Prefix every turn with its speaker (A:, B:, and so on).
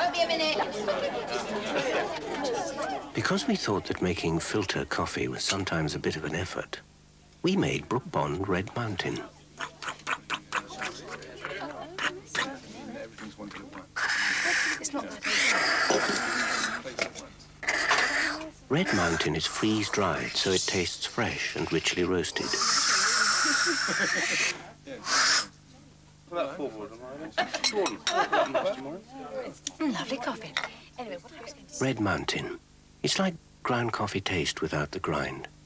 A: won't be a minute.
B: Because we thought that making filter coffee was sometimes a bit of an effort, we made Brooke Bond Red Mountain.
A: It's not that easy.
B: Red Mountain is freeze-dried, so it tastes fresh and richly roasted.
A: Lovely coffee. Anyway, what I was going to say...
B: Red Mountain. It's like ground coffee taste without the grind.